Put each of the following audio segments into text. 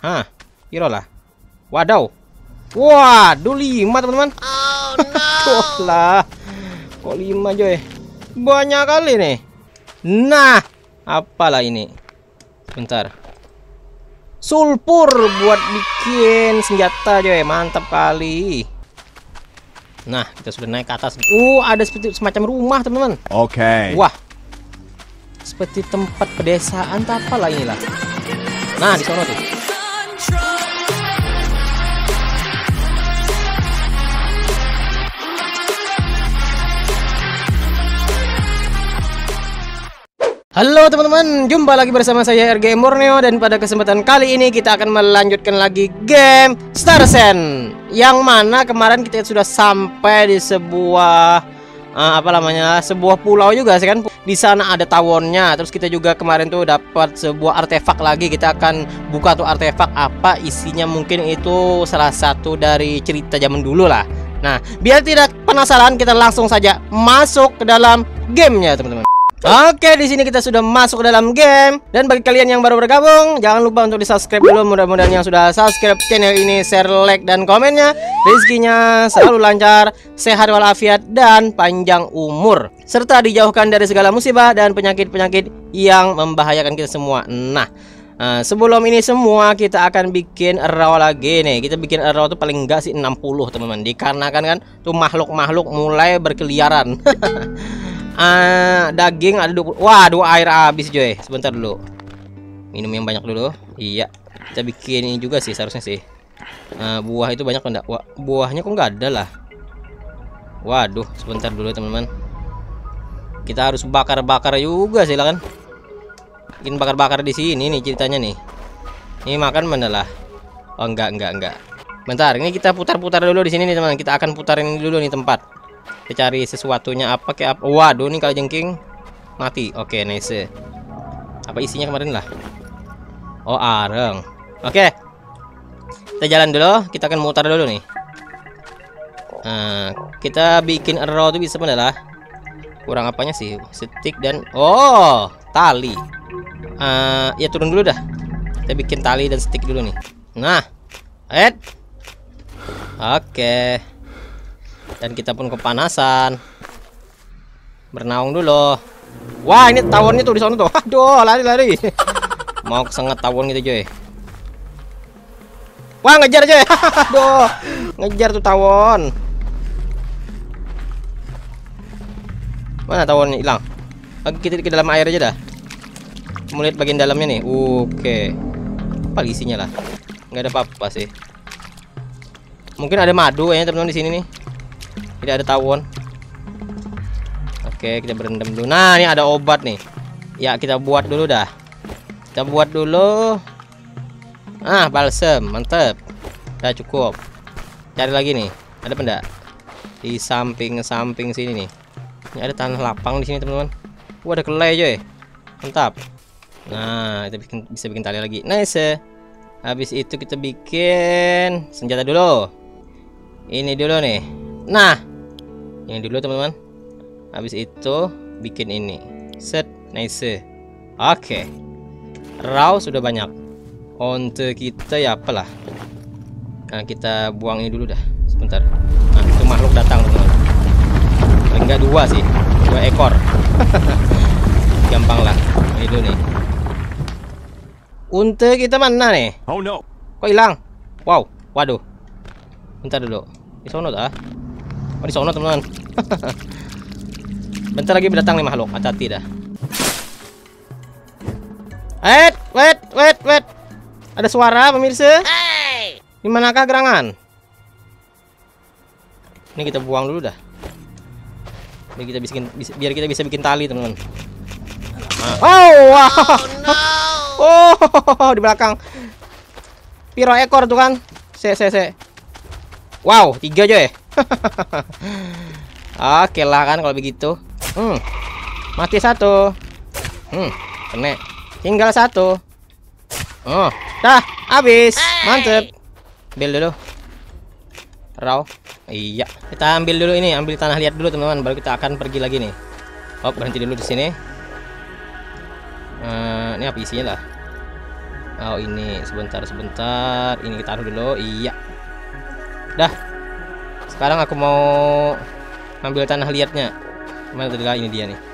Hah, piro lah. Wadaw. Waduh, 5 teman-teman. Oh lah. Kok 5 coy? Banyak kali nih. Nah, apalah ini? Bentar. Sulfur buat bikin senjata coy. Mantap kali. Nah, kita sudah naik ke atas. Ada seperti semacam rumah teman-teman. Oke. Wah, seperti tempat pedesaan tak apalah inilah. Nah, di sana tuh. Halo teman-teman, jumpa lagi bersama saya RG Borneo, dan pada kesempatan kali ini kita akan melanjutkan lagi game Star Ocean. Yang mana kemarin kita sudah sampai di sebuah sebuah pulau juga sih kan. Di sana ada tawonnya. Terus kita juga kemarin tuh dapat sebuah artefak lagi. Kita akan buka tuh artefak, apa isinya, mungkin itu salah satu dari cerita zaman dulu lah. Nah, biar tidak penasaran, kita langsung saja masuk ke dalam gamenya teman-teman. Oke, di sini kita sudah masuk ke dalam game. Dan bagi kalian yang baru bergabung, jangan lupa untuk di-subscribe dulu. Mudah-mudahan yang sudah subscribe channel ini, share, like, dan komennya. Rezekinya selalu lancar, sehat walafiat, dan panjang umur, serta dijauhkan dari segala musibah dan penyakit-penyakit yang membahayakan kita semua. Nah, sebelum ini semua kita akan bikin raw lagi nih. Kita bikin raw tuh paling enggak sih 60 teman-teman. Dikarenakan kan tuh makhluk-makhluk mulai berkeliaran. Daging ada 20. Waduh, air habis coy. Sebentar dulu. Minum yang banyak dulu. Iya. Kita bikin ini juga sih seharusnya sih. Buah itu banyak enggak? Buahnya kok nggak ada lah. Waduh, sebentar dulu teman-teman. Kita harus bakar-bakar juga sih lah kan. Bikin bakar-bakar di sini nih ceritanya nih. Ini makan mana lah? Oh, enggak. Bentar, ini kita putar-putar dulu di sini nih teman-teman. Kita akan putarin dulu nih tempat. Kita cari sesuatunya apa kayak apa. Waduh, nih kalau jengking mati. Oke, nice. Apa isinya kemarin lah? Oh, areng. Oke. Kita jalan dulu. Kita akan mutar dulu nih. Kita bikin arrow tuh bisa mana lah? Kurang apanya sih? Stick dan tali. Ya turun dulu dah. Kita bikin tali dan stick dulu nih. Nah, oke. Dan kita pun kepanasan. Bernaung dulu. Wah, ini tawonnya tuh di sana tuh. Aduh, lari. Mau kesengat tawon gitu coy. Wah, ngejar coy. Aduh, ngejar tuh tawon. Mana tawonnya hilang? Kita ke dalam air aja dah. Mau lihat bagian dalamnya nih. Oke. Apa isinya lah? Nggak ada apa-apa sih. Mungkin ada madu ya teman-teman di sini nih. Tidak ada tawon. Oke, kita berendam dulu. Nah, ini ada obat nih. Ya, kita buat dulu dah. Kita buat dulu. Balsem, mantep. Udah cukup. Cari lagi nih. Ada benda di samping sini nih. Ini ada tanah lapang di sini teman-teman. Ada kelai coy. Mantap. Nah, kita bisa bikin tali lagi. Nice. Habis itu kita bikin senjata dulu. Ini dulu nih. Nah, ini dulu teman-teman. Habis itu bikin ini. Set, nice. Oke. Raw sudah banyak. Onte kita ya apalah. Nah, kita buang ini dulu dah. Sebentar. Nah, itu makhluk datang teman-teman. Paling enggak 2 sih. 2 ekor. Gampang lah. Ini dulu nih. Unte kita mana nih? Oh no. Kok hilang? Wow. Waduh. Bentar dulu. Di sono dah. Di sono teman-teman. Bentar lagi berdatang nih makhluk. Hati-hati dah. Wait. Ada suara pemirsa. Di manakah gerangan? Ini kita buang dulu dah. Biar kita bisa bikin tali teman-teman. Di belakang. Piro ekor tuh kan? Se. Wow, 3 coy. Oke lah kan kalau begitu. Mati 1. Kena. Tinggal 1. Dah habis. Mantep. Ambil dulu. Raw. Iya. Kita ambil dulu ini, ambil tanah liat dulu teman-teman. Baru kita akan pergi lagi nih. Berhenti dulu di sini. Ini apa isinya lah? Oh ini, sebentar. Ini kita taruh dulu. Iya. Dah. Sekarang aku mau ambil tanah liatnya. Mana tadi lah, ini dia nih.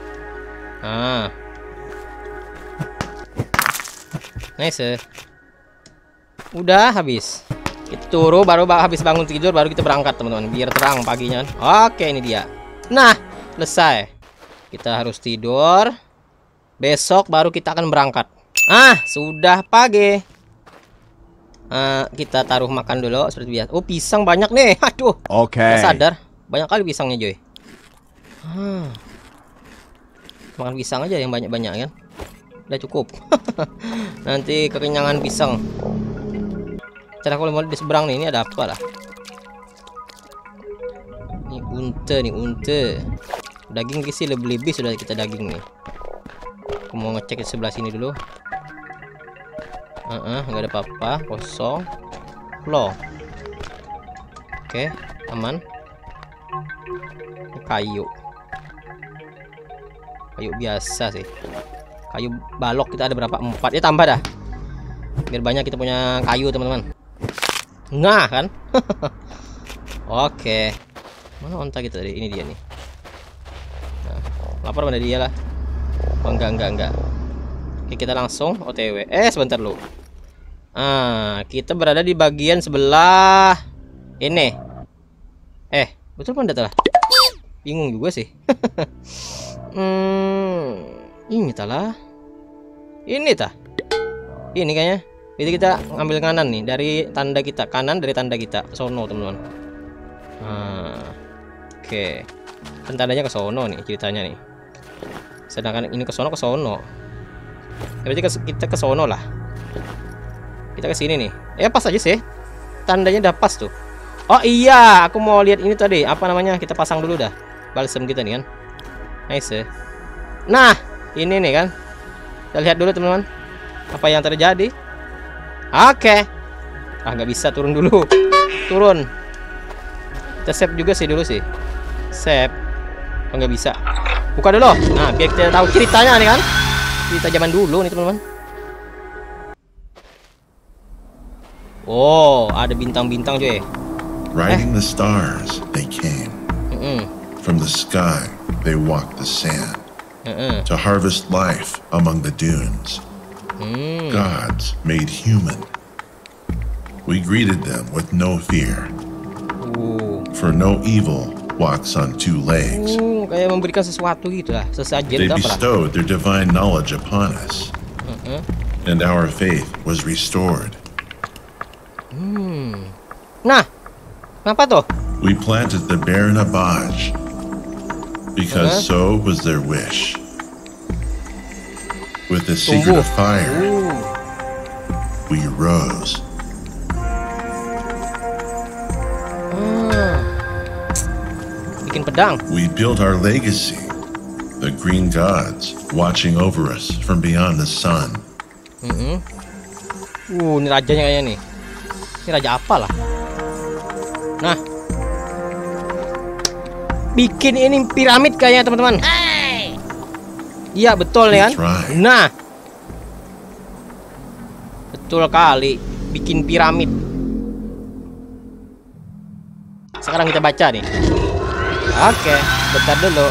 Nice. Udah habis. Itu baru habis bangun tidur baru kita berangkat teman-teman, biar terang paginya. Oke, ini dia. Nah, selesai. Kita harus tidur. Besok baru kita akan berangkat. Sudah pagi. Kita taruh makan dulu seperti biasa. Oh, pisang banyak nih. Aduh. Oke. Sadar, banyak kali pisangnya, Joy. Makan pisang aja yang banyak-banyak kan. Udah cukup. Nanti kekenyangan pisang. Cara kalau mau di seberang nih, ini ada apa lah? Ini unta. Daging sih lebih sudah kita daging nih. Aku mau ngecek di sebelah sini dulu. Nggak ada apa-apa, kosong. Loh. Oke, aman. Kayu biasa sih. Kayu balok kita ada berapa? 4 ya, tambah dah. Biar banyak kita punya kayu teman-teman. Nah kan. Oke. Mana onta kita tadi? Ini dia nih. Nah, lapar pada dia lah. Oh enggak. Oke, kita langsung OTW. Sebentar lu. Kita berada di bagian sebelah ini. Betul kan data lah? Bingung juga sih. Ini talah. Ini tah. Ini kayaknya. Jadi kita ngambil kanan nih dari tanda kita, kanan dari tanda kita sono teman-teman. Oke. Kan tandanya ke sono nih ceritanya nih. Sedangkan ini ke sono. Berarti kita ke sono lah. Kita ke sini nih. Pas aja sih. Tandanya udah pas tuh. Oh iya, aku mau lihat ini tadi. Apa namanya? Kita pasang dulu dah. Balsam kita nih kan. Nice. Nah, ini nih kan. Kita lihat dulu teman-teman. Apa yang terjadi? Oke. Nggak bisa turun dulu. Turun. Kita save juga sih dulu sih. Save. Nggak bisa. Buka dulu. Nah, biar kita tahu ceritanya nih kan. Cerita zaman dulu nih teman-teman. Oh, ada bintang-bintang cuy. Riding the stars, they came. From the sky, they walked the sand. To harvest life among the dunes. Gods made human. We greeted them with no fear. For no evil walks on 2 legs. Kayak memberikan sesuatu gitu lah, sesajen. They bestowed their divine knowledge upon us. And our faith was restored. Nah, kenapa tuh? We planted the Barren Abaj because so was their wish. With the secret of fire, we rose. Bikin pedang. We built our legacy. The green gods watching over us from beyond the sun. Ini rajanya kayaknya nih. Ini raja apa lah? Nah, bikin ini piramid kayaknya teman-teman. Iya betul ya kan? Nah, betul kali, bikin piramid. Sekarang kita baca nih. Oke, bentar dulu.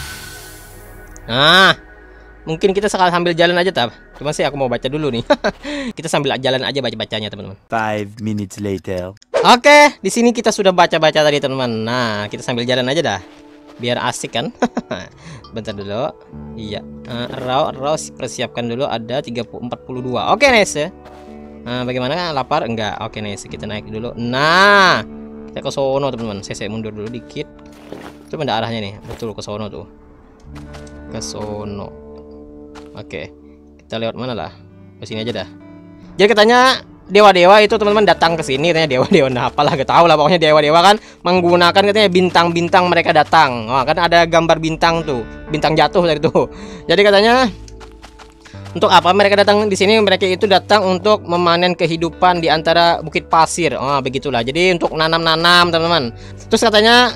Nah, mungkin kita sambil jalan aja tab. Cuma sih aku mau baca dulu nih. Kita sambil jalan aja baca-bacanya teman-teman. 5 minutes later. Oke, di sini kita sudah baca-baca tadi teman-teman. Nah, kita sambil jalan aja dah. Biar asik kan. Bentar dulu. Iya. Raw persiapkan dulu ada 42. Oke, nice. Bagaimana? Lapar? Enggak. Oke, nice. Kita naik dulu. Nah, kita ke sono teman-teman. Saya mundur dulu dikit. Itu benda arahnya nih. Betul ke sono tuh. Ke sono. Oke. Kita lewat mana lah? Ke sini aja dah. Jadi katanya dewa-dewa itu teman-teman datang ke sini, katanya dewa-dewa, nah apalah gak tahu lah, pokoknya dewa-dewa kan menggunakan katanya bintang-bintang mereka datang. Kan ada gambar bintang tuh, bintang jatuh dari tuh. Jadi katanya untuk apa mereka datang di sini? Mereka itu datang untuk memanen kehidupan di antara bukit pasir. Begitulah. Jadi untuk nanam-nanam teman-teman. Terus katanya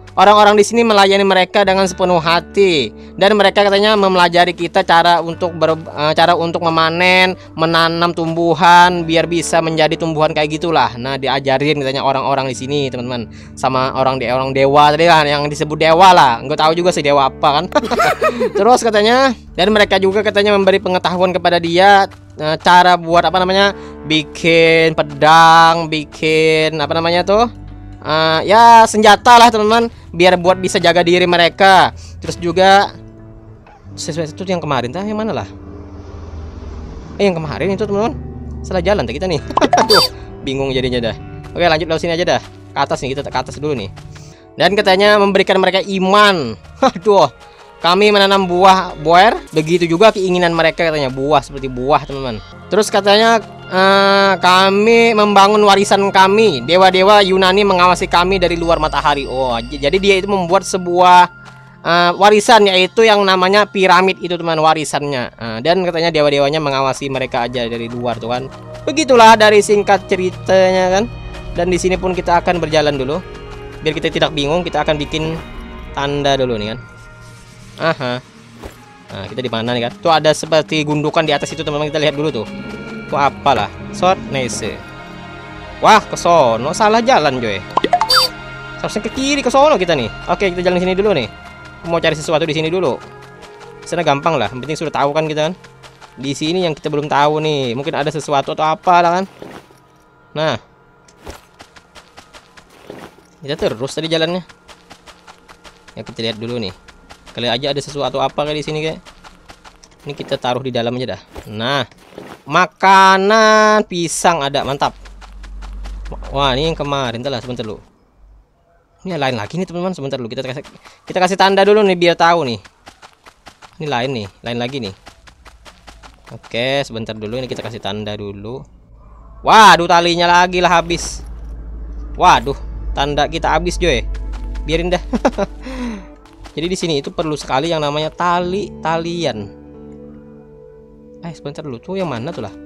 orang-orang di sini melayani mereka dengan sepenuh hati, dan mereka katanya mempelajari kita cara untuk memanen, menanam tumbuhan biar bisa menjadi tumbuhan kayak gitulah. Nah, diajarin katanya orang-orang di sini, teman-teman, sama orang dewa tadi kan, yang disebut dewa lah. Nggak tahu juga sih dewa apa kan. Terus katanya, dan mereka juga katanya memberi pengetahuan kepada dia cara buat apa namanya, bikin pedang, bikin apa namanya tuh, ya senjata lah teman-teman, biar buat bisa jaga diri mereka. Terus juga sesuai itu yang kemarin yang mana lah? Yang kemarin itu teman-teman, salah jalan kita nih. Aduh, bingung jadinya dah. Oke, lanjut lewat sini aja dah. Ke atas nih, kita ke atas dulu nih. Dan katanya memberikan mereka iman. Aduh, kami menanam buah boer, begitu juga keinginan mereka katanya, buah seperti buah teman-teman. Terus katanya kami membangun warisan kami, dewa-dewa Yunani mengawasi kami dari luar matahari. Oh, jadi dia itu membuat sebuah warisan, yaitu yang namanya piramid itu teman, warisannya. Dan katanya dewa-dewanya mengawasi mereka aja dari luar tuh kan. Begitulah dari singkat ceritanya kan. Dan di sini pun kita akan berjalan dulu, biar kita tidak bingung. Kita akan bikin tanda dulu nih kan. Aha. Nah, kita di mana nih kan? Tuh ada seperti gundukan di atas itu teman-teman, kita lihat dulu tuh. Tuh apalah? Short nice. Wah, ke sono, salah jalan coy. Harusnya ke kiri, ke sono kita nih. Oke, kita jalan sini dulu nih. Mau cari sesuatu di sini dulu. Sana gampang lah, yang penting sudah tahu kan kita kan. Di sini yang kita belum tahu nih, mungkin ada sesuatu atau apa lah kan. Nah, kita terus tadi jalannya. Ya kita lihat dulu nih. Kali aja ada sesuatu apa kayak di sini kayak. Ini kita taruh di dalam aja dah. Nah, makanan pisang ada, mantap. Wah, ini yang kemarin telah, sebentar lu. Ini lain lagi nih teman-teman, sebentar lu. Kita kasih tanda dulu nih biar tahu nih. Ini lain nih, lain lagi nih. Oke, sebentar dulu, ini kita kasih tanda dulu. Waduh, talinya lagi lah habis. Waduh, tanda kita habis Joy. Biarin dah. Jadi di sini itu perlu sekali yang namanya talian. Sebentar dulu, tuh yang mana tuh lah?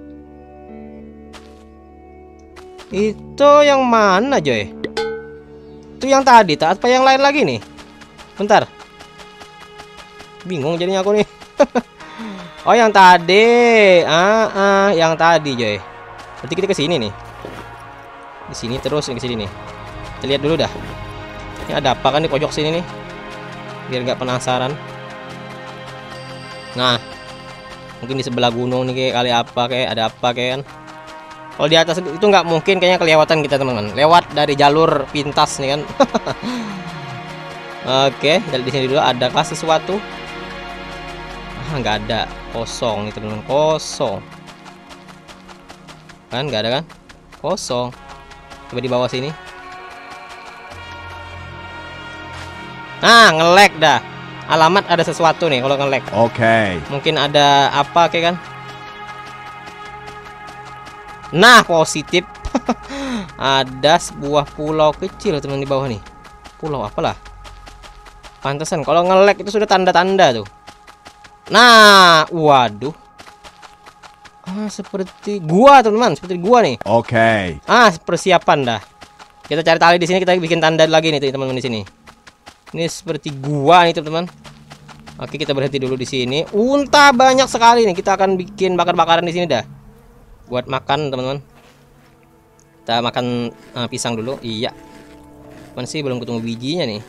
Itu yang mana Joy? Itu yang tadi, apa yang lain lagi nih? Bentar. Bingung jadinya aku nih. Oh, yang tadi. Yang tadi Joy. Berarti kita ke sini nih. Di sini terus ke sini nih. Kita lihat dulu dah. Ini ada apa kan di pojok sini nih? Biar gak penasaran. Nah, mungkin di sebelah gunung nih kayak kali apa, kayak ada apa kayak kan. Kalau di atas itu nggak mungkin kayaknya kelewatan kita teman-teman. Lewat dari jalur pintas nih kan. Oke, dari di sini dulu, adakah sesuatu? Nggak ada, kosong nih teman-teman, kosong. Kan nggak ada kan? Kosong. Coba di bawah sini. Nah, nge-lag dah. Alamat ada sesuatu nih kalau nge-lag. Oke. Mungkin ada apa kayak kan? Nah, positif. Ada sebuah pulau kecil teman di bawah nih. Pulau apalah? Pantesan kalau nge-lag itu sudah tanda-tanda tuh. Nah, waduh. Seperti gua teman-teman, seperti gua nih. Oke. Persiapan dah. Kita cari tali di sini, kita bikin tanda lagi nih teman-teman di sini. Ini seperti gua nih teman-teman. Oke, kita berhenti dulu di sini. Unta banyak sekali nih. Kita akan bikin bakar-bakaran di sini dah. Buat makan teman-teman. Kita makan pisang dulu. Iya. Masih belum ketemu bijinya nih.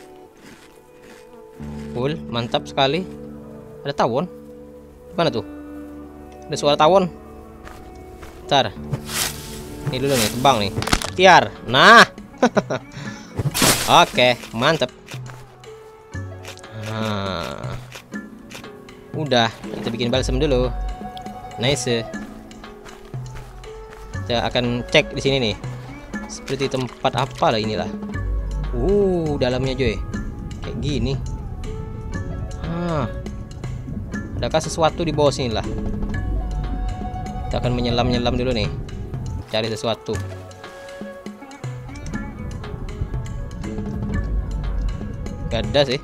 Full, mantap sekali. Ada tawon. Mana tuh? Ada suara tawon. Bentar. Ini dulu nih, tebang nih. Tiar. Nah. Oke, mantap. Udah, kita bikin balsam dulu. Nice. Kita akan cek di sini nih. Seperti tempat apa lah inilah. Dalamnya Joy. Kayak gini. Adakah sesuatu di bawah sini lah? Kita akan menyelam-nyelam dulu nih. Cari sesuatu. Gak ada sih.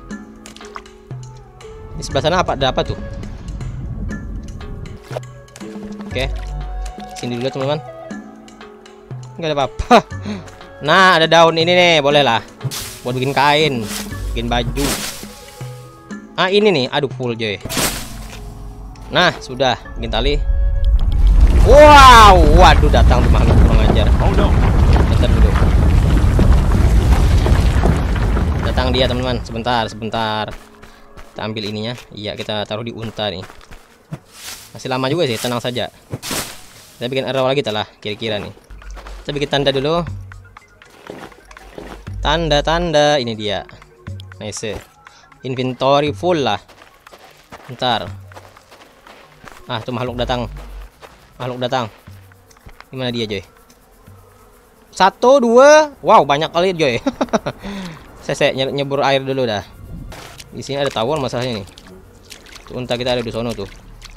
Di sebelah sana ada apa tuh? Oke. Sini dulu teman-teman. Nggak ada apa-apa. Nah, ada daun ini nih, boleh lah. Buat bikin kain. bikin baju. Ah ini nih, aduh full coy. Nah sudah, bikin tali. Wow, waduh datang tuh makhluk kurang ajar. Bentar dulu. Datang dia teman-teman, sebentar. Kita ambil ininya. Iya, kita taruh di unta nih. Masih lama juga sih, tenang saja. Kita bikin arrow lagi lah, kira-kira nih. Kita bikin tanda dulu. Tanda, ini dia. Nice. Inventory full lah. Bentar. Ah, tuh makhluk datang. Gimana dia, Joy? 1, 2. Wow, banyak kali, Joy. Saya nyebur air dulu dah. Di sini ada tawon masalahnya nih. Tuh, unta kita ada di sono tuh.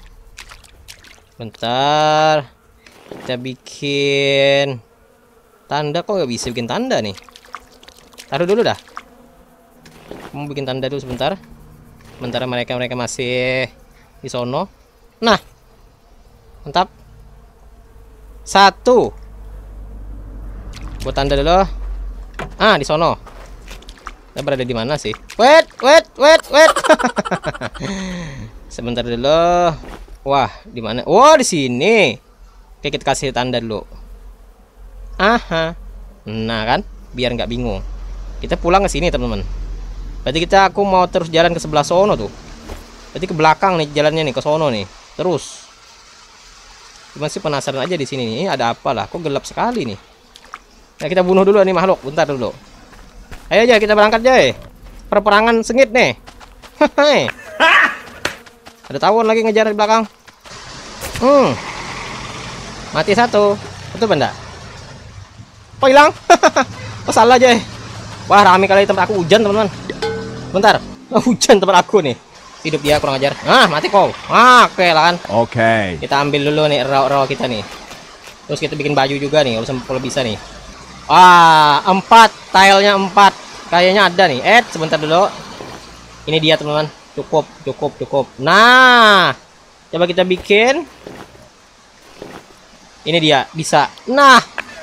Bentar. Kita bikin tanda, kok nggak bisa bikin tanda nih? Taruh dulu dah. Mau bikin tanda dulu sebentar. Sementara mereka masih di sono. Nah, mantap. 1. Buat tanda dulu. Ah, di sono. Kita berada di mana sih? Wait. Sebentar dulu. Wah, di mana? Wah, di sini. Oke, kita kasih tanda dulu. Aha. Nah kan, biar nggak bingung. Kita pulang ke sini, teman-teman. Berarti aku mau terus jalan ke sebelah sono tuh. Berarti ke belakang nih jalannya nih, ke sono nih. Terus. Masih penasaran aja di sini nih, ada apa lah? Kok gelap sekali nih? Nah, kita bunuh dulu nih makhluk. Bentar dulu. Ayo aja kita berangkat, Joy. Perperangan sengit nih. Hehehe. Ada tawon lagi ngejar di belakang. Mati 1. Betul benda? Oh, hilang. Oh, salah, Joy. Wah, rame kali tempat aku, hujan, teman-teman. Bentar. Oh, hujan tempat aku nih. Hidup dia kurang ajar. Ah, mati kau. Ah, oke lah kan. Oke. Kita ambil dulu nih raw kita nih. Terus kita bikin baju juga nih, kalau bisa nih. Ah, 4, tilenya 4. Kayaknya ada nih. Sebentar dulu. Ini dia, teman-teman. Cukup. Nah, coba kita bikin. Ini dia, bisa. Nah.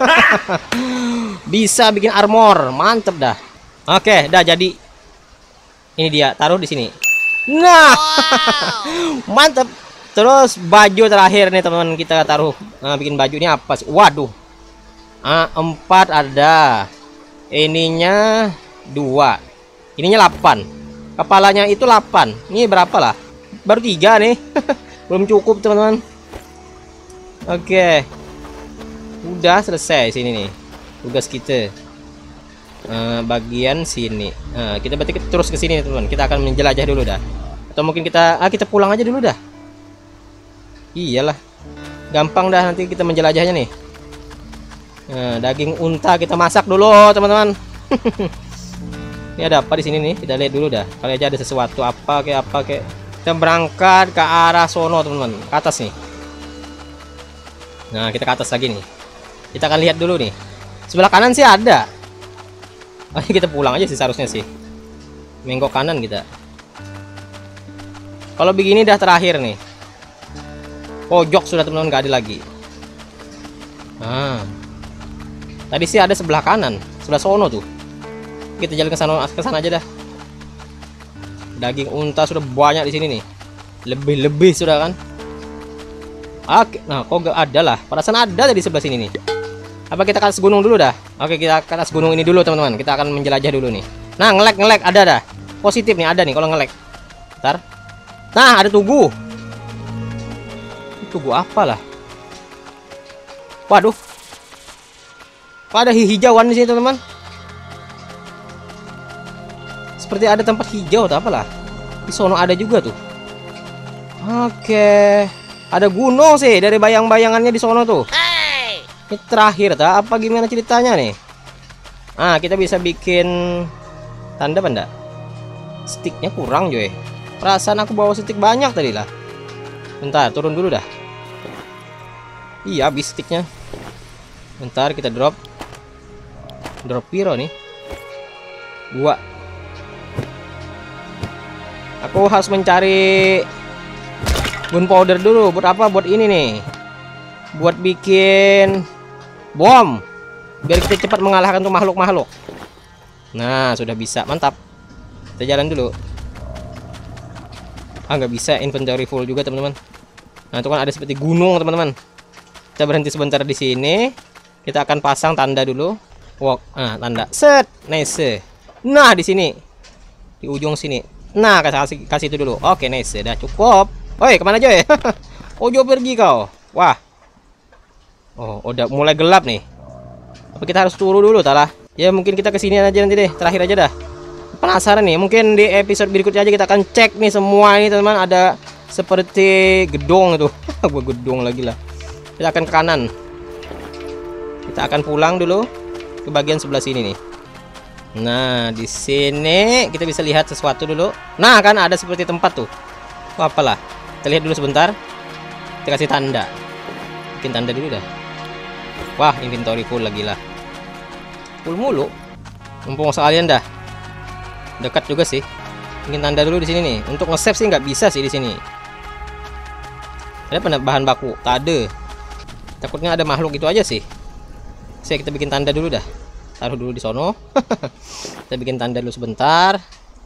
Bisa bikin armor. Mantep dah. Oke, dah jadi. Ini dia, taruh di sini. Nah. Wow. Mantep. Terus baju terakhir nih, teman-teman, kita taruh. Nah, bikin baju ini apa sih? Waduh. 4 ada. Ininya 2. Ininya 8. Kepalanya itu 8. Ini berapa lah? Baru 3 nih. Belum cukup, teman-teman. Oke. Udah selesai sini nih. Tugas kita. Bagian sini. Kita berarti terus ke sini, teman-teman. Kita akan menjelajah dulu dah. Atau mungkin kita pulang aja dulu dah. Iyalah. Gampang dah nanti kita menjelajahnya nih. Daging unta kita masak dulu, teman-teman. Ini ada apa di sini nih? Kita lihat dulu dah. Kali aja ada sesuatu apa kayak. Kita berangkat ke arah sono, teman-teman. Ke atas nih. Nah, kita ke atas lagi nih. Kita akan lihat dulu nih. Sebelah kanan sih ada. Ayo kita pulang aja sih seharusnya sih. Menggok kanan kita. Kalau begini dah terakhir nih. Pojok sudah, teman-teman, nggak ada lagi. Tadi sih ada sebelah kanan, sebelah sono tuh. Kita jalan ke sana aja dah. Daging unta sudah banyak di sini nih. Lebih sudah kan. Oke, nah kok nggak ada lah. Perasaan ada di sebelah sini nih. Apa kita ke atas gunung dulu dah? Oke, kita ke atas gunung ini dulu, teman-teman. Kita akan menjelajah dulu nih. Nah, ngelek ada dah. Positif nih, ada nih kalau ngelek. Ntar. Nah, ada tugu. Tugu apa lah? Waduh. Kok ada hijauan di sini, teman-teman? Seperti ada tempat hijau atau apalah. Di sono ada juga tuh. Oke. Ada gunung sih dari bayang-bayangannya di sono tuh. Ini terakhir tak? Apa gimana ceritanya nih? Kita bisa bikin tanda apa enggak? Sticknya kurang, Joy. Perasaan aku bawa stick banyak tadi lah. Bentar, turun dulu dah. Iya, habis sticknya. Bentar, kita drop. Drop piro nih? 2. Aku harus mencari gunpowder dulu. Buat apa? Buat ini nih. Buat bikin bom. Biar kita cepat mengalahkan tuh makhluk-makhluk. Nah, sudah bisa. Mantap. Kita jalan dulu. Ah, nggak bisa inventory full juga teman-teman. Nah, itu kan ada seperti gunung teman-teman. Kita berhenti sebentar di sini. Kita akan pasang tanda dulu. Walk. Nah, tanda. Set. Nice. Nah, di sini. Di ujung sini. Nah, kasih itu dulu. Oke, nice. Udah cukup. Oi, kemana Joy? Ojo pergi kau. Wah. Oh, udah mulai gelap nih. Apa kita harus turun dulu talah? Ya mungkin kita kesini aja nanti deh. Terakhir aja dah. Penasaran nih. Mungkin di episode berikutnya aja kita akan cek nih semua ini teman-teman. Ada seperti gedung itu. Gua gedung lagi lah. Kita akan ke kanan. Kita akan pulang dulu ke bagian sebelah sini nih. Nah, di sini kita bisa lihat sesuatu dulu. Nah, kan ada seperti tempat tuh. Oh, apalah. Kita lihat dulu sebentar. Kita kasih tanda. Bikin tanda dulu dah. Wah, inventory full lagi lah. Full mulu. Mumpung sekalian dah. Dekat juga sih. Bikin tanda dulu di sini nih. Untuk nge-save sih nggak bisa sih di sini. Ada bahan baku? Tak ada. Takutnya ada makhluk itu aja sih. Kita bikin tanda dulu dah. Taruh dulu di sono. Kita bikin tanda dulu sebentar.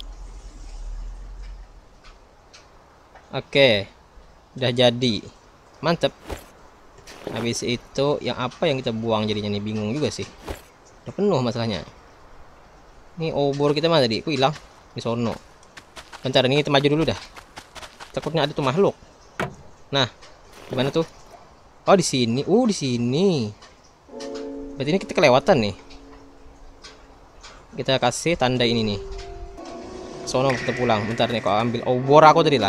Oke. Udah jadi. Mantep. Habis itu yang apa yang kita buang jadinya nih, bingung juga sih. Udah penuh masalahnya. Ini obor kita mana tadi? Kok hilang? Di sono. Bentar, ini kita maju dulu dah. Takutnya ada tuh makhluk. Nah, gimana tuh? Oh, di sini. Di sini. Berarti ini kita kelewatan nih. Kita kasih tanda ini nih. Sono kita pulang. Bentar nih, kok ambil obor aku tadi lah.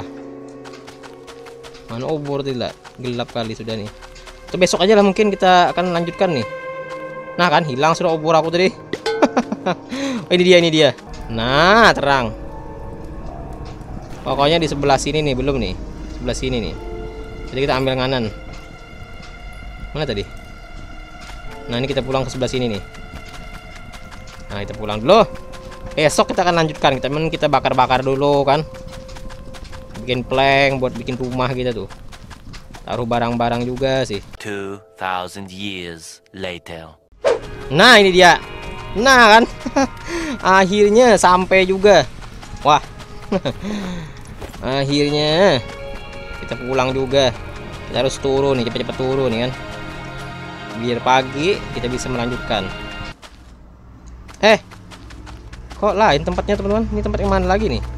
Mana obor tadi lah? Gelap kali sudah nih. Itu besok aja lah mungkin kita akan lanjutkan nih. Nah, kan hilang sudah obor aku tadi. Oh, ini dia. Nah, terang. Pokoknya di sebelah sini nih, belum nih. Sebelah sini nih. Jadi kita ambil kanan. Mana tadi? Nah, ini kita pulang ke sebelah sini nih. Nah, kita pulang dulu. Besok kita akan lanjutkan. Kita bakar-bakar dulu kan. Bikin plank buat bikin rumah kita tuh. Taruh barang-barang juga sih. 2000 years later. Nah, ini dia. Nah, kan. Akhirnya sampai juga. Wah. Akhirnya kita pulang juga. Kita harus turun nih, cepet-cepet turun nih kan. Biar pagi kita bisa melanjutkan. Kok lain tempatnya teman-teman? Ini tempat yang mana lagi nih?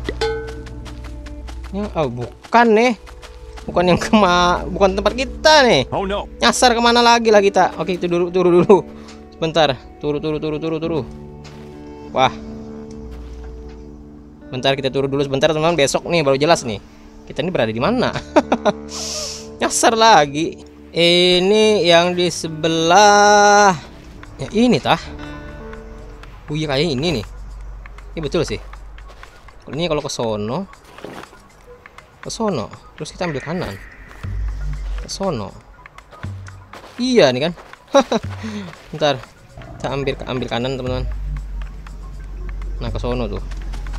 Bukan nih. Bukan tempat kita nih. Oh no. Nyasar kemana lagi lah kita? Oke, itu turu dulu. Sebentar. Turu. Wah. Bentar, kita turu dulu sebentar teman-teman. Besok nih baru jelas nih. Kita ini berada di mana? Nyasar lagi. Ini yang di sebelah. Ya ini tah. Oh iya, kayak ini nih. Ini betul sih. Ini kalau ke sono. Terus kita ambil kanan. Ke sono. Iya nih kan. Bentar. Kita ambil kanan teman-teman. Nah, ke sono tuh.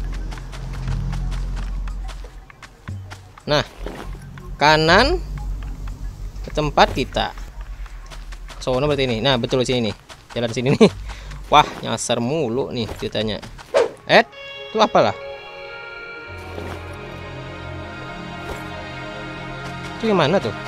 Nah, kanan ke tempat kita. Ke sono berarti ini. Nah, betul di sini nih. Jalan sini nih. Wah, nyasar mulu nih ceritanya. Itu apalah? Itu yang mana tuh?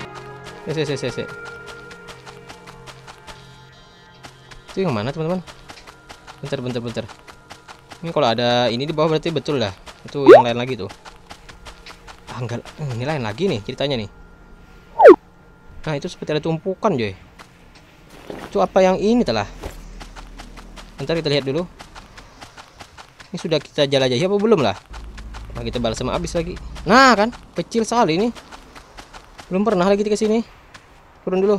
Itu yang mana teman-teman? Bentar. Ini kalau ada ini di bawah berarti betul dah. Itu yang lain lagi tuh. Enggak, ini lain lagi nih ceritanya nih. Nah, itu seperti ada tumpukan Joy. Itu apa yang ini telah? Bentar, kita lihat dulu. Ini sudah kita jelajahi apa belum lah? Nah, kita balas sama habis lagi. Nah, kan kecil sekali ini. Belum pernah lagi ke sini. Turun dulu.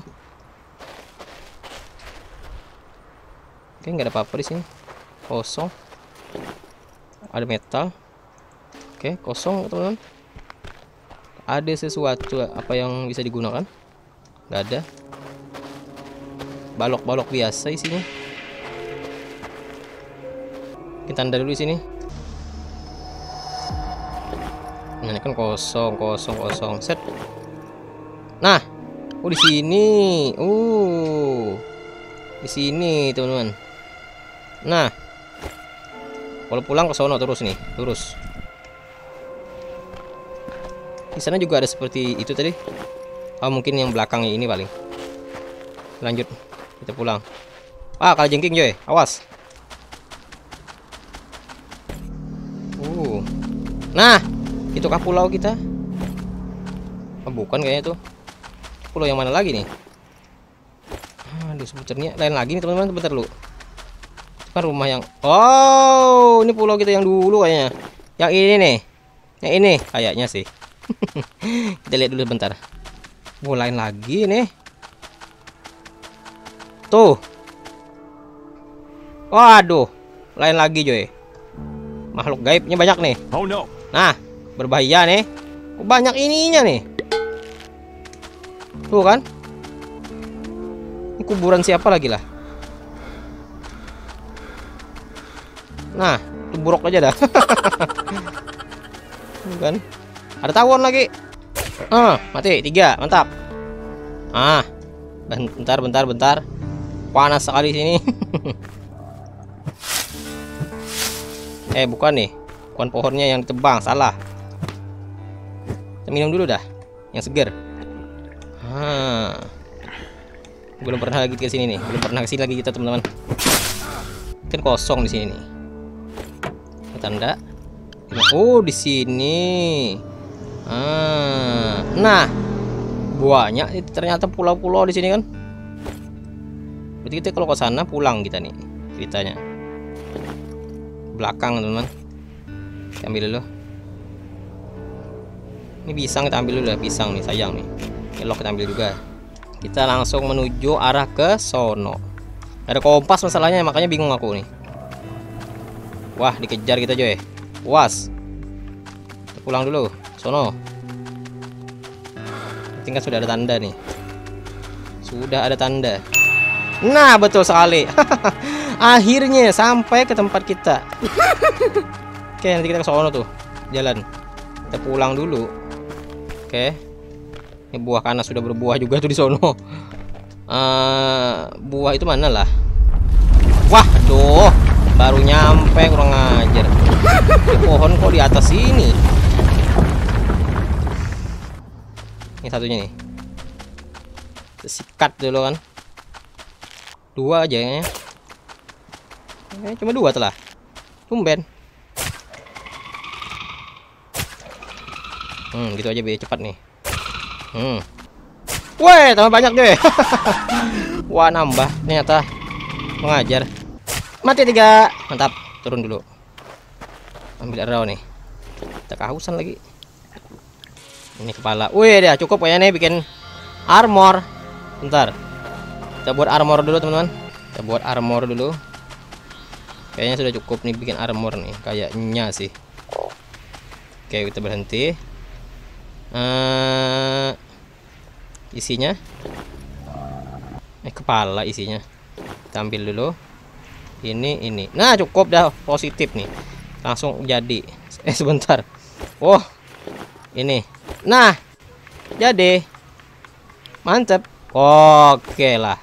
Oke, nggak ada apa-apa di sini. Kosong. Ada metal. Oke, kosong teman-teman. Ada sesuatu apa yang bisa digunakan? Nggak ada. Balok-balok biasa isinya. Kita tanda dulu di sini. Nah, ini kan kosong. Set. Nah, di sini. Di sini, teman-teman. Nah, Kalau pulang ke sono terus nih, lurus. Di sana juga ada seperti itu tadi. Oh, mungkin yang belakangnya ini paling. Lanjut, kita pulang. Ah, kalajengking Joy, awas. Nah, itukah pulau kita? Oh, bukan kayaknya tuh. Pulau yang mana lagi nih? Aduh, sebutannya lain lagi nih teman-teman. Bentar lu. Kan rumah yang, oh, ini pulau kita yang dulu kayaknya. Yang ini nih. Yang ini kayaknya sih. Kita lihat dulu bentar. Oh, lain lagi nih. Tuh. Waduh, lain lagi Joy. Makhluk gaibnya banyak nih. Oh no. Nah, berbahaya nih. Banyak ininya nih. Tuh kan? Ini kuburan siapa lagi lah? Nah, tuburok aja dah. Tuh kan? Ada tawon lagi. Mati 3, mantap. Bentar. Panas sekali sini. Bukan nih. Bukan pohonnya yang ditebang, salah. Kita minum dulu dah, yang seger. Belum pernah lagi ke sini nih, belum pernah ke sini lagi kita teman-teman. Kan kosong di sini nih. Tanda. Oh, di sini. Nah, buahnya itu ternyata pulau-pulau di sini kan. Berarti kita kalau ke sana pulang kita nih ceritanya. Belakang teman-teman. Kita ambil dulu. Ini pisang kita ambil dulu lah, pisang nih sayang nih. Elok kita ambil juga. Kita langsung menuju arah ke sono. Ada kompas masalahnya, makanya bingung aku nih. Wah, dikejar kita Joy. Was. Kita pulang dulu, sono. Tinggal sudah ada tanda nih. Sudah ada tanda. Nah, betul sekali. Akhirnya sampai ke tempat kita. Oke, nanti kita ke sono tuh. Jalan. Kita pulang dulu. Oke. Ini buah karena sudah berbuah juga tuh di sono. Buah itu mana lah? Wah, aduh. Baru nyampe, kurang ajar. Pohon kok di atas sini? Ini satunya nih. Sikat dulu kan. 2 aja ya. Cuma 2 telah. Tumben. Gitu aja biar cepat nih. Weh, tambah banyak deh. Wah, nambah ternyata. Mengajar. Mati 3. Mantap. Turun dulu. Ambil arrow nih. Kita kehausan lagi. Ini kepala. Wih, dia cukup kayaknya nih bikin armor. Bentar. Kita buat armor dulu, teman-teman. Kita buat armor dulu. Kayaknya sudah cukup nih bikin armor nih, kayaknya sih. Oke, kita berhenti. Isinya. Kepala isinya. Kita ambil dulu. Ini. Nah, cukup dah, positif nih. Langsung jadi. Sebentar. Oh. Ini. Nah. Jadi. Mantap. Oke lah.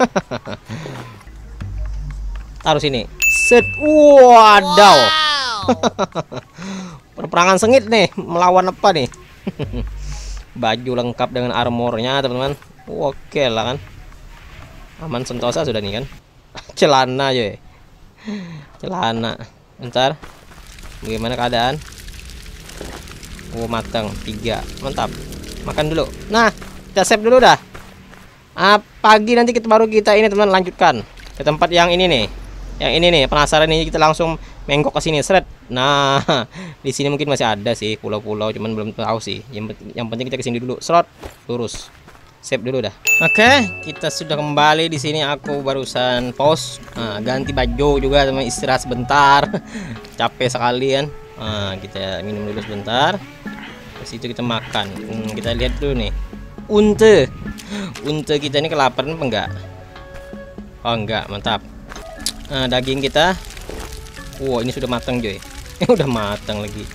Taruh sini. Set. Wadaw. Perperangan sengit nih. Melawan apa nih? Baju lengkap dengan armornya, teman-teman. Oke lah kan. Aman sentosa sudah nih kan. Celana aja. Celana. Bentar. Bagaimana keadaan? Oh, matang 3. Mantap. Makan dulu. Nah, kita save dulu dah. Pagi nanti kita ini teman lanjutkan ke tempat yang ini nih. Yang ini nih, penasaran nih, kita langsung menggok ke sini, seret. Nah, di sini mungkin masih ada sih pulau-pulau, cuman belum tahu sih. Yang penting kita kesini dulu, serot, lurus. Save dulu dah. Oke, kita sudah kembali di sini. Aku barusan pause, ganti baju juga, teman, istirahat sebentar. Capek sekali kan. Kita minum dulu sebentar. Terus itu kita makan. Kita lihat dulu nih. Unte kita ini kelaparan apa enggak? Oh enggak, mantap. Daging kita. Wow, ini sudah matang Joy. Udah matang lagi.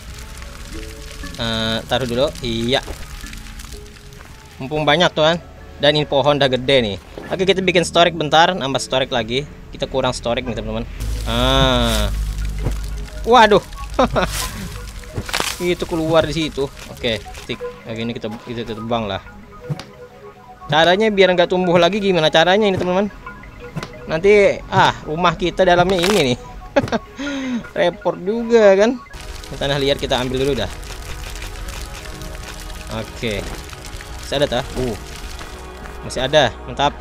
Taruh dulu. Iya. Mumpung banyak tuh kan. Dan ini pohon udah gede nih. Oke, kita bikin storage bentar, nambah storage lagi. Kita kurang storage nih teman-teman. Waduh. Itu keluar di situ. Oke, tik. Nah, ini kita tebang lah. Caranya biar nggak tumbuh lagi gimana caranya ini teman-teman? Nanti rumah kita dalamnya ini nih. Repot juga kan. Tanah liat kita ambil dulu dah. Oke. Masih ada tah? Masih ada. Mantap.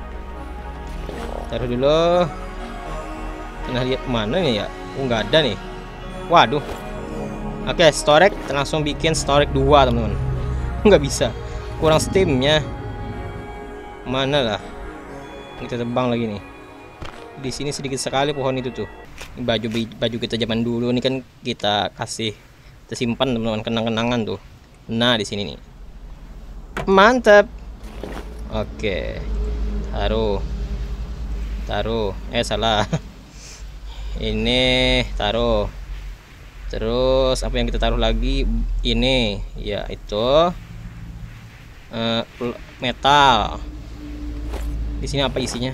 Taruh dulu. Tanah liat mana nih ya? Nggak ada nih. Waduh. Oke, storage. Kita langsung bikin storage 2 teman-teman. Nggak bisa. Kurang steamnya. Mana lah? Kita tebang lagi nih. Di sini sedikit sekali pohon itu tuh. Baju kita zaman dulu nih kan kita kasih, kita simpan teman-teman, kenang-kenangan tuh. Nah di sini nih. Mantap. Oke. Taruh. Salah. Ini taruh. Terus apa yang kita taruh lagi? Ini ya itu metal. Di sini apa isinya?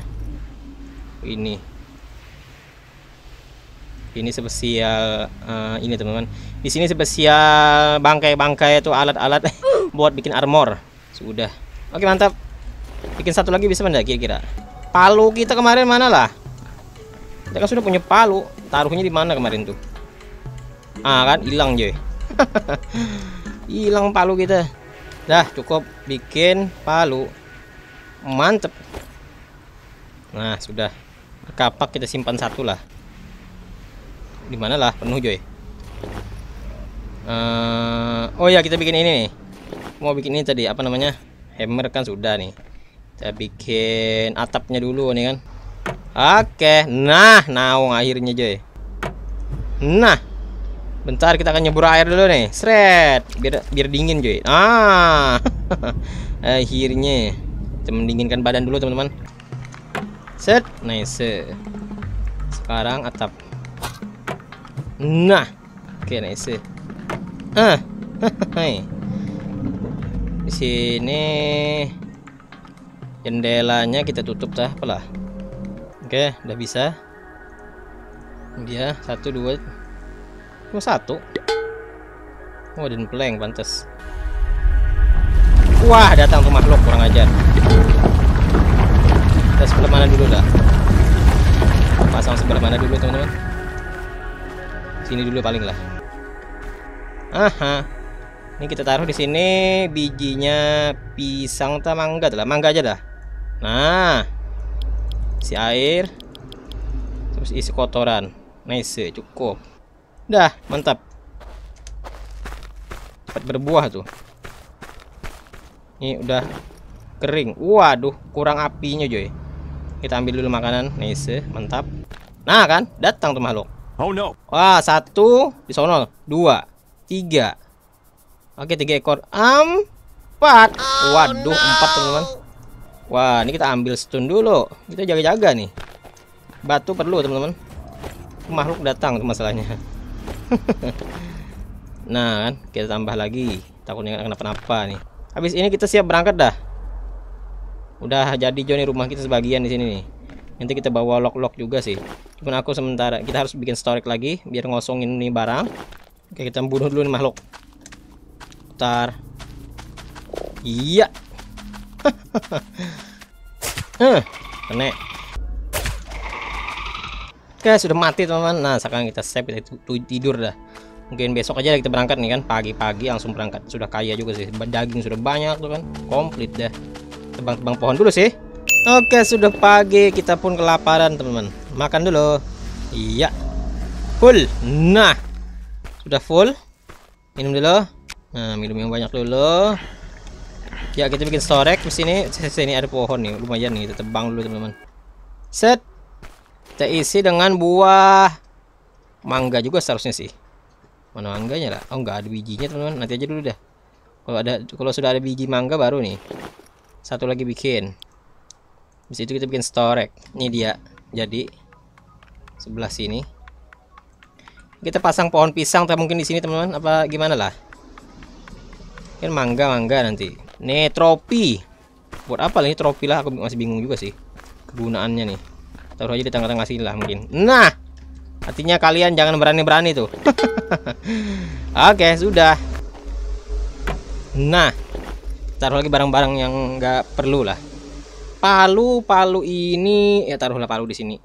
Ini spesial ini teman-teman. Di sini spesial bangkai-bangkai itu alat-alat buat bikin armor. Sudah. Oke, mantap. Bikin satu lagi bisa enggak kira-kira? Palu kita kemarin mana lah? Kita kan sudah punya palu. Taruhnya di mana kemarin tuh? Kan hilang Joy. Hilang palu kita. Dah cukup bikin palu. Mantep. Nah sudah. Kapak kita simpan satu lah. Di mana lah penuh Joy. Oh ya kita bikin ini nih. Mau bikin ini tadi apa namanya? Hammer kan sudah nih. Kita bikin atapnya dulu nih kan. Oke. Nah naung akhirnya Joy. Nah bentar kita akan nyebur air dulu nih. Sret. Biar dingin Joy. Akhirnya kita mendinginkan badan dulu teman-teman. Set. Nice. Sekarang atap. Nah. Oke nice. Di sini jendelanya kita tutup dah apalah. Oke udah bisa. Dia 1 2 cuma 1. Oh dan plank pantas. Wah datang tuh makhluk kurang ajar. Kita sebelah mana dulu dah? Pasang sebelah mana dulu teman-teman? Sini dulu paling lah. Ini kita taruh di sini bijinya pisang atau mangga lah, mangga aja dah. Nah, isi air, terus isi kotoran. Nice, cukup. Dah, mantap. Cepat berbuah tuh. Ini udah kering. Waduh, kurang apinya Joy. Kita ambil dulu makanan. Nice, mantap. Nah kan, datang tuh makhluk. Oh no. Wah, 1 di sono, 2, 3. Oke 3 ekor. 4. Waduh 4 teman-teman. Wah ini kita ambil stun dulu. Kita jaga-jaga nih. Batu perlu teman-teman. Makhluk datang tuh masalahnya. Nah kan kita tambah lagi. Takutnya kenapa-napa nih. Habis ini kita siap berangkat dah. Udah jadi Johnny rumah kita sebagian di sini nih. Nanti kita bawa lock juga sih. Cuman aku sementara kita harus bikin storage lagi biar ngosongin nih barang. Oke kita bunuh dulu nih makhluk. Bentar. Iya. Kena. Oke sudah mati teman-teman. Nah sekarang kita save, kita tidur dah. Mungkin besok aja kita berangkat nih kan. Pagi-pagi langsung berangkat. Sudah kaya juga sih. Daging sudah banyak tuh kan. Komplit dah. Tebang-tebang pohon dulu sih. Oke sudah pagi. Kita pun kelaparan teman-teman. Makan dulu. Iya. Full. Nah sudah full. Minum dulu. Nah minum yang banyak dulu. Ya kita bikin storage di sini. Sini ada pohon nih, lumayan nih. Kita tebang dulu teman-teman. Set. Kita isi dengan buah mangga juga seharusnya sih. Mana mangganya lah? Oh nggak ada bijinya teman-teman. Nanti aja dulu dah. Kalau sudah ada biji mangga baru nih. Satu lagi bikin. Di situ kita bikin storage. Ini dia. Jadi sebelah sini. Kita pasang pohon pisang atau mungkin di sini teman-teman. Apa gimana lah? Kan mangga nanti. Nih trofi. Buat apa lah ini trofi lah? Aku masih bingung juga sih kegunaannya nih. Taruh aja di tengah-tengah sini lah mungkin. Nah, Artinya kalian jangan berani-berani tuh. Oke, sudah. Nah, taruh lagi barang-barang yang nggak perlu lah. Palu ini ya, taruhlah palu di sini.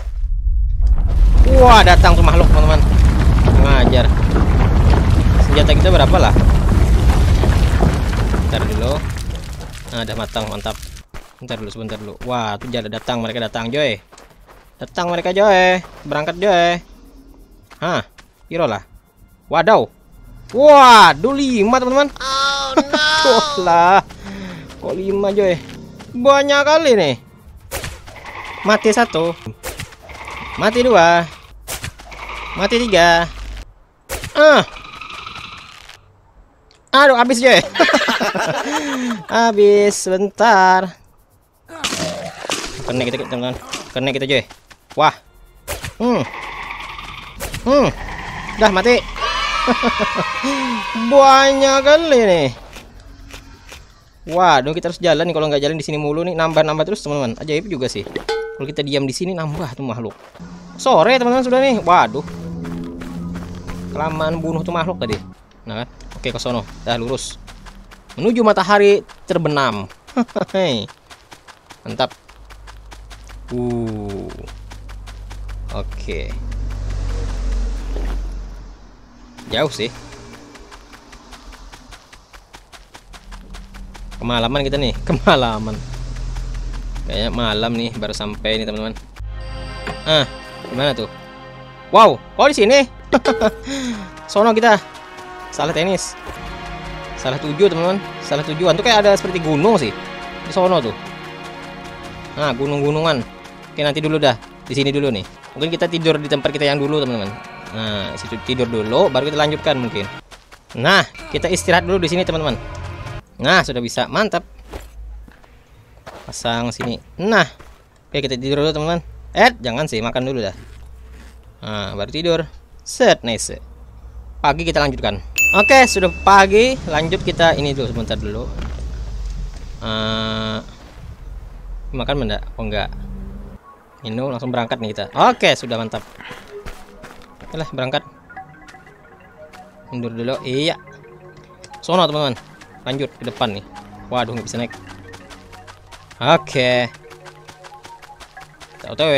Wah, datang tuh makhluk, teman-teman. Ngajar. Senjata kita berapa lah? Bentar dulu. Nah, udah matang, mantap. Sebentar dulu. Wah, tuh jalan datang, mereka datang, Joy. Datang mereka, Joy. Berangkat, Joy. Hah, hero lah. Wadaw. Waduh, 5, teman-teman. Oh, no. Lah. Kok 5, Joy? Banyak kali nih. Mati 1. Mati 2. Mati 3. Aduh, habis, Joy. Habis, sebentar. Kena kita, teman-teman. Kena kita, Joy. Wah. Dah mati. Banyak kali nih. Waduh, kita harus jalan nih. Kalau nggak jalan di sini mulu nih, nambah terus, teman-teman. Ajaib juga sih. Kalau kita diam di sini nambah tuh makhluk. Sore, teman-teman, sudah nih. Waduh. Kelamaan bunuh tuh makhluk tadi. Nah kan? Oke, ke sono. Dah lurus. Menuju matahari terbenam. Hei. Mantap. Oke. Jauh sih. Kemalaman kita nih, kemalaman. Kayaknya malam nih baru sampai nih, teman-teman. Gimana tuh? Wow, di sini. Sono kita. Salah tenis. Salah tujuh, teman-teman. Salah tujuan. Tuh kayak ada seperti gunung sih. Di sono tuh. Nah, gunung-gunungan. Oke, nanti dulu dah. Di sini dulu nih. Mungkin kita tidur di tempat kita yang dulu, teman-teman. Nah, situ tidur dulu baru kita lanjutkan mungkin. Nah, kita istirahat dulu di sini, teman-teman. Nah, sudah bisa. Mantap. Pasang sini. Nah. Oke, kita tidur dulu, teman-teman. Jangan sih, makan dulu dah. Nah, baru tidur. Set, nice. Pagi kita lanjutkan. Oke, sudah pagi. Lanjut kita ini dulu sebentar dulu. Makan benda? Oh enggak. Minum langsung berangkat nih kita. Oke, sudah mantap. Oke lah, berangkat. Mundur dulu. Iya. Sono, teman-teman. Lanjut ke depan nih. Waduh, nggak bisa naik. Oke. Kita OTW.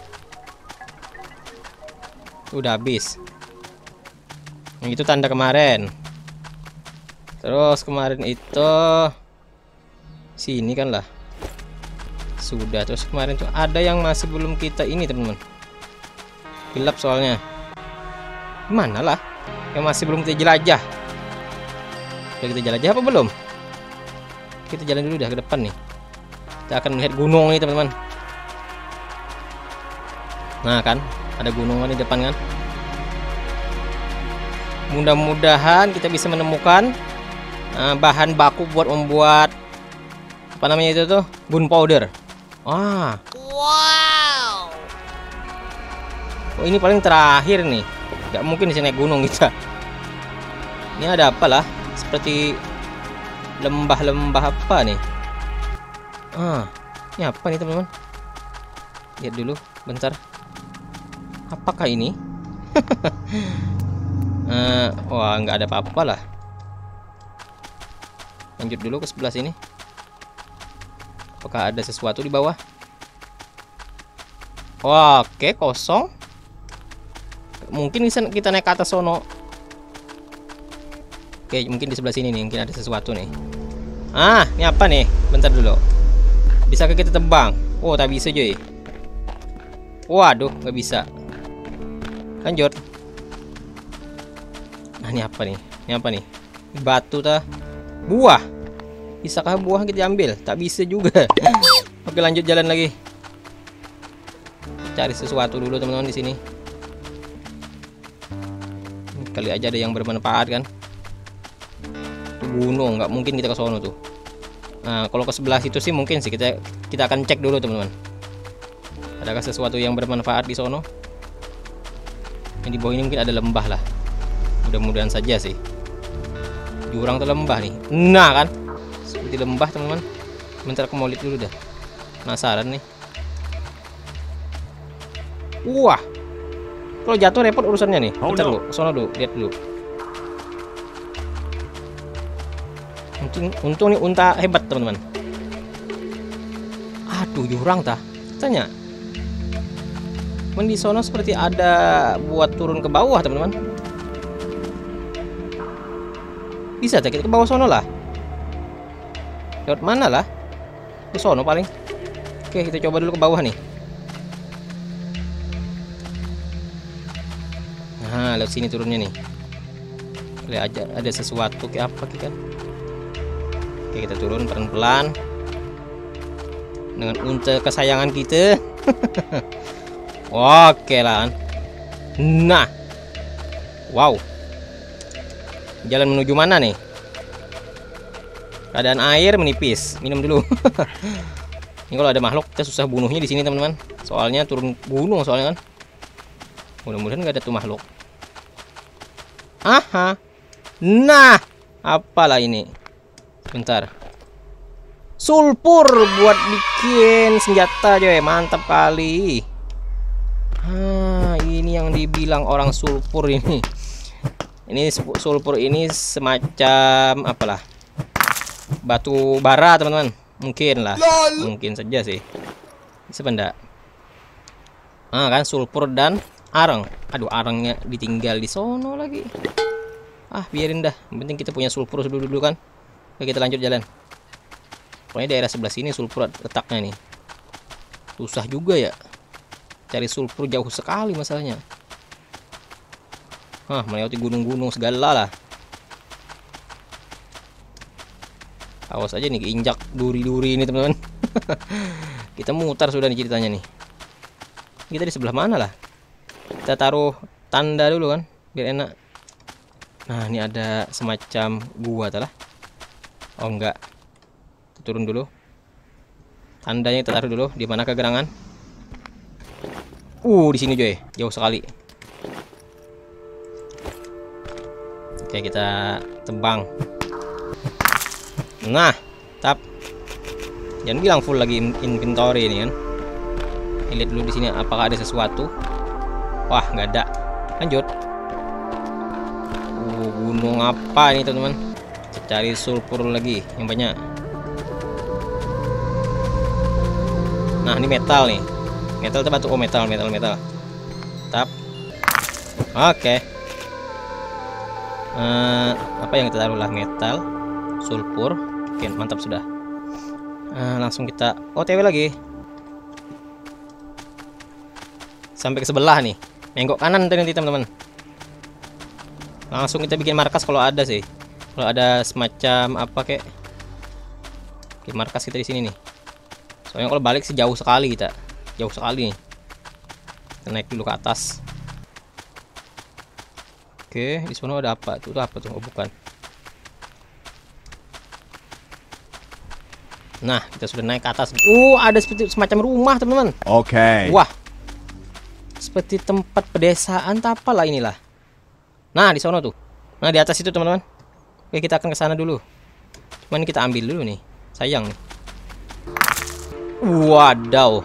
Udah habis. Yang itu tanda kemarin. Terus kemarin itu sini kan lah. Sudah. Terus kemarin tuh ada yang masih belum kita ini, teman-teman. Gelap soalnya. Mana lah yang masih belum kita jelajah. Udah kita jelajah apa belum? Kita jalan dulu dah ke depan nih. Kita akan melihat gunung nih, teman-teman. Nah kan, ada gunungan di depan kan. Mudah-mudahan kita bisa menemukan bahan baku buat membuat apa namanya itu tuh, gunpowder. Wow. Oh, ini paling terakhir nih. Gak mungkin bisa naik gunung kita. Ini ada apa lah? Seperti lembah-lembah apa nih? Ini apa nih, teman-teman? Lihat dulu, bentar. Apakah ini? Wah, nggak ada apa-apa lah. Lanjut dulu ke sebelah sini. Apakah ada sesuatu di bawah? Oke, kosong. Mungkin bisa kita naik ke atas sono. Oke, mungkin di sebelah sini nih, mungkin ada sesuatu nih. Ini apa nih? Bentar dulu. Bisakah kita tebang? Oh, tak bisa, Joy. Waduh, nggak bisa. Lanjut. Ini apa nih? Ini apa nih? Batu tah? Buah. Bisakah buah kita ambil? Tak bisa juga. Oke, lanjut jalan lagi. Cari sesuatu dulu, teman-teman, di sini. Kali aja ada yang bermanfaat kan. Itu gunung, nggak mungkin kita ke sono tuh. Nah, kalau ke sebelah situ sih mungkin sih kita akan cek dulu, teman-teman. Adakah sesuatu yang bermanfaat di sono? Yang di bawah ini mungkin ada lembah lah. Mudah-mudahan saja sih. Jurang atau lembah nih. Nah kan, seperti lembah, teman-teman. Bentar aku mau lihat dulu dah. Penasaran nih. Wah, Kalau jatuh repot urusannya nih. Bentar dulu, sono dulu, lihat dulu. Untung nih unta hebat teman-teman. Aduh, jurang tah. Tanya. Di sono seperti ada buat turun ke bawah teman-teman. Bisa tak kita ke bawah sono lah? Lewat mana lah? Ke sono paling. Oke, kita coba dulu ke bawah nih. Nah, lewat sini turunnya nih. Lihat aja ada sesuatu kayak apa kan? Oke, kita turun pelan-pelan dengan unta kesayangan kita. Oke lah. Nah, wow. Jalan menuju mana nih? Keadaan air menipis. Minum dulu. Ini kalau ada makhluk kita susah bunuhnya di sini teman-teman. Soalnya turun gunung soalnya kan. Mudah-mudahan nggak ada tuh makhluk. Aha. Nah, apalah ini? Bentar. Sulfur buat bikin senjata coy, mantap kali. Ini yang dibilang orang sulfur ini. Ini sulfur ini semacam apalah? Batu bara teman-teman. Mungkin lah. Mungkin saja sih. Sebentar. Kan sulfur dan arang. Aduh, arangnya ditinggal di sono lagi. Biarin dah. Yang penting kita punya sulfur dulu kan. Oke, kita lanjut jalan. Pokoknya daerah sebelah sini sulfur letaknya nih. Susah juga ya. Cari sulfur jauh sekali masalahnya. Melewati gunung-gunung segala lah. Awas aja nih keinjak duri-duri ini teman-teman. Kita mutar sudah nih ceritanya nih. Kita di sebelah mana lah? Kita taruh tanda dulu kan, biar enak. Nah, ini ada semacam gua lah. Oh enggak. Kita turun dulu. Tandanya kita taruh dulu. Di mana kegerangan? Di sini coy, jauh sekali. Oke, kita tebang. Nah, tap. Jangan bilang full lagi inventory ini kan. Lihat dulu di sini apakah ada sesuatu. Wah, nggak ada. Lanjut. Gunung apa ini teman-teman? Cari sulfur lagi yang banyak. Nah, ini metal nih. Metal atau batu? Oh, metal. Tap. Oke. Apa yang kita taruh lah? Metal, sulfur. Oke, mantap sudah. Langsung kita OTW lagi. Sampai ke sebelah nih. Menggok kanan nanti teman-teman. Langsung kita bikin markas kalau ada sih. Kalau ada semacam apa kayak. Oke, markas kita di sini nih. Soalnya kalau balik sih jauh sekali kita. Jauh sekali nih. Kita naik dulu ke atas. Oke, di sana ada apa? Itu apa tuh? Oh, bukan. Nah, kita sudah naik ke atas. Ada seperti semacam rumah, teman-teman. Oke. Wah. Seperti tempat pedesaan apalah inilah. Nah, di sana tuh. Nah, di atas itu, teman-teman. Oke, kita akan ke sana dulu. Cuman kita ambil dulu nih. Sayang nih. Wadaw.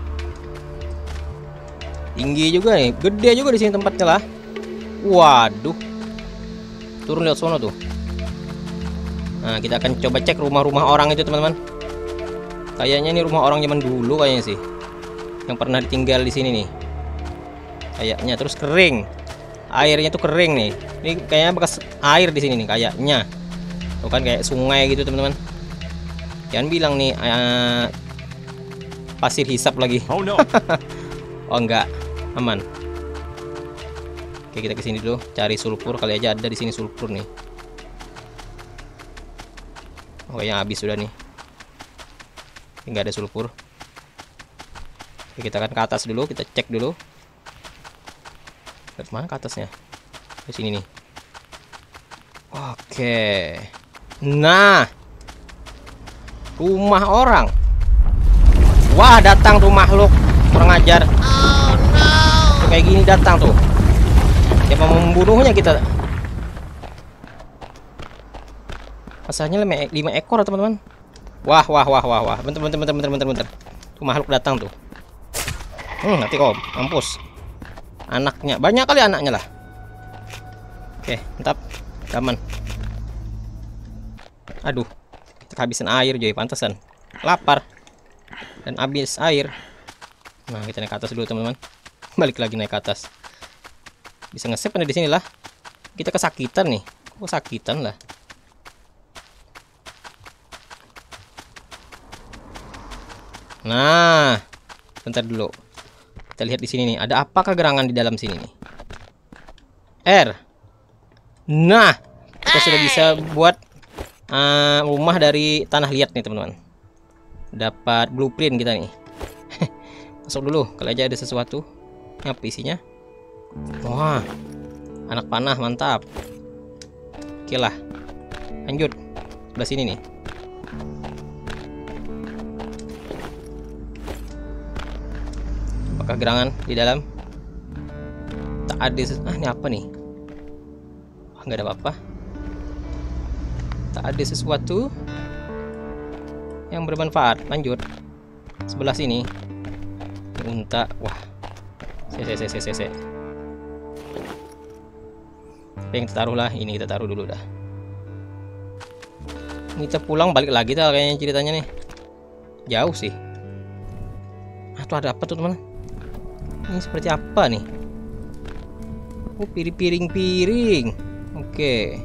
Tinggi juga nih. Gede juga di sini tempatnya lah. Waduh. Turun lewat sono tuh. Nah, kita akan coba cek rumah-rumah orang itu, teman-teman. Kayaknya ini rumah orang zaman dulu kayaknya sih. Yang pernah ditinggal di sini nih. Kayaknya terus kering. Airnya tuh kering nih. Ini kayaknya bekas air di sini nih kayaknya. Tuh kan kayak sungai gitu, teman-teman. Jangan bilang nih pasir hisap lagi. Oh no. Oh enggak, aman. Oke, kita kesini dulu, cari sulfur, kali aja ada di sini sulfur nih. Oh, yang habis sudah nih. Enggak ada sulfur. Oke, kita akan ke atas dulu, kita cek dulu. Lihat mana ke atasnya? Di sini nih. Oke. Nah, rumah orang. Wah, datang tuh makhluk kurang ajar. Oh, no. Tuh, kayak gini datang tuh. Siapa mau membunuhnya kita? Masalahnya 5 ekor, teman-teman. Wah. Bentar. Tuh makhluk datang tuh. Nanti kok mampus. Anaknya, banyak kali anaknya lah. Oke, mantap. Aman. Aduh, kita kehabisan air Joy, pantesan. Lapar. Dan habis air. Nah, kita naik ke atas dulu teman-teman. Balik lagi naik ke atas. Bisa nge-save kan di sini lah. Kita kesakitan nih. Kok kesakitan lah. Nah, bentar dulu. Kita lihat di sini nih, ada apakah gerangan di dalam sini nih? R. Nah, kita sudah bisa buat rumah dari tanah liat nih teman-teman. Dapat blueprint kita nih. Masuk dulu, kalau aja ada sesuatu. Apa isinya? Wah, anak panah mantap. Oke lah, lanjut sebelah sini nih. Apakah gerangan di dalam? Tak ada. Ini apa nih? Nggak ada apa-apa. Tak ada sesuatu yang bermanfaat. Lanjut sebelah sini. Unta. Wah, se. Yang kita taruh lah, ini kita taruh dulu dah. Ini kita pulang balik lagi dah kayaknya ceritanya nih. Jauh sih. Tuh ada apa tuh teman? Ini seperti apa nih? Oh, piring. Oke.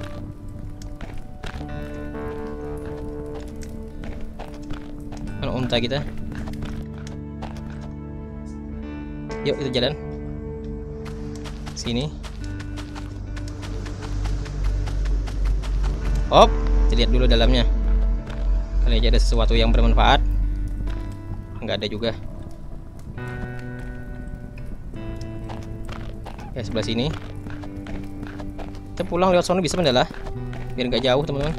Mana unta kita? Yuk kita jalan. Sini. Hop, kita lihat dulu dalamnya. Kali aja ada sesuatu yang bermanfaat. Nggak ada juga. Ya sebelah sini. Kita pulang lewat sana bisa mendalah. Biar nggak jauh teman-teman.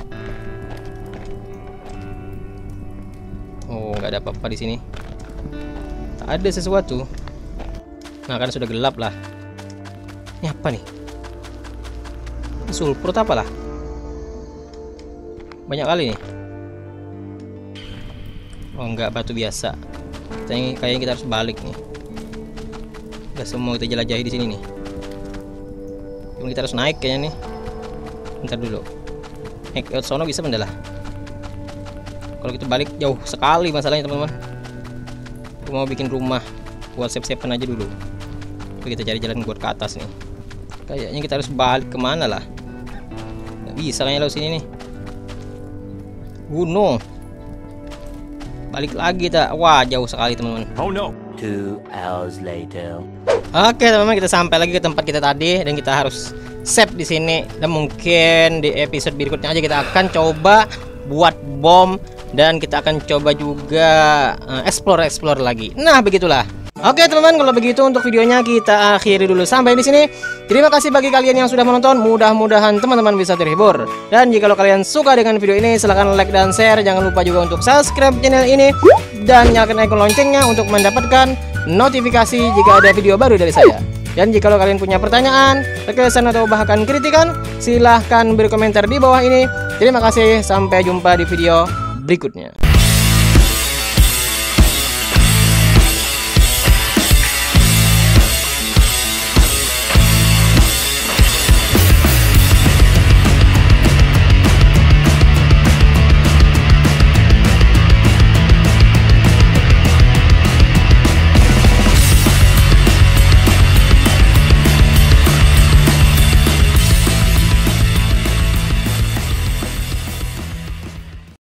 Oh, nggak ada apa-apa di sini. Tak ada sesuatu. Nah, kan sudah gelap lah. Ini apa nih? Sulfur apa lah? Banyak kali nih. Oh enggak, batu biasa. Kayaknya kita harus balik nih. Udah semua kita jelajahi di sini nih. Cuma kita harus naik kayaknya nih. Bentar dulu. Naik ke sono bisa mendalah. Kalau kita balik jauh sekali masalahnya teman-teman. Aku mau bikin rumah buat save-savean aja dulu. Kita cari jalan buat ke atas nih. Kayaknya kita harus balik kemana lah. Nggak bisa kayaknya lewat sini nih. Gunung. Balik lagi tak. Wah, jauh sekali teman-teman. Oh no. 2 hours later. Oke teman-teman, kita sampai lagi ke tempat kita tadi dan kita harus save di sini. Dan mungkin di episode berikutnya aja kita akan coba buat bom dan kita akan coba juga explore lagi. Nah, begitulah. Oke teman-teman, kalau begitu untuk videonya kita akhiri dulu sampai di sini. Terima kasih bagi kalian yang sudah menonton. Mudah-mudahan teman-teman bisa terhibur. Dan jika kalian suka dengan video ini, silahkan like dan share. Jangan lupa juga untuk subscribe channel ini dan nyalakan icon loncengnya untuk mendapatkan notifikasi jika ada video baru dari saya. Dan jika kalian punya pertanyaan, kesan atau bahkan kritikan, silahkan berkomentar di bawah ini. Terima kasih, sampai jumpa di video berikutnya.